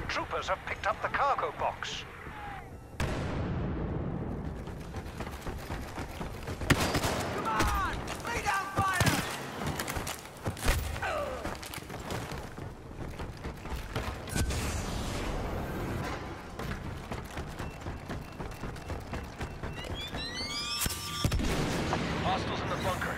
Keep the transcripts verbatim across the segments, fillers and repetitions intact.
Troopers have picked up the cargo box. Come on! Lay down fire! Hostiles in the bunker.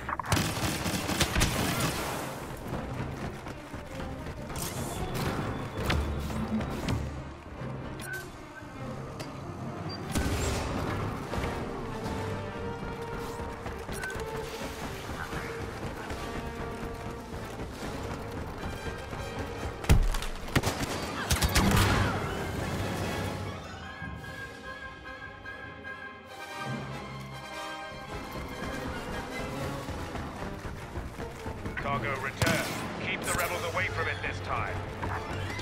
Cargo return. Keep the rebels away from it this time.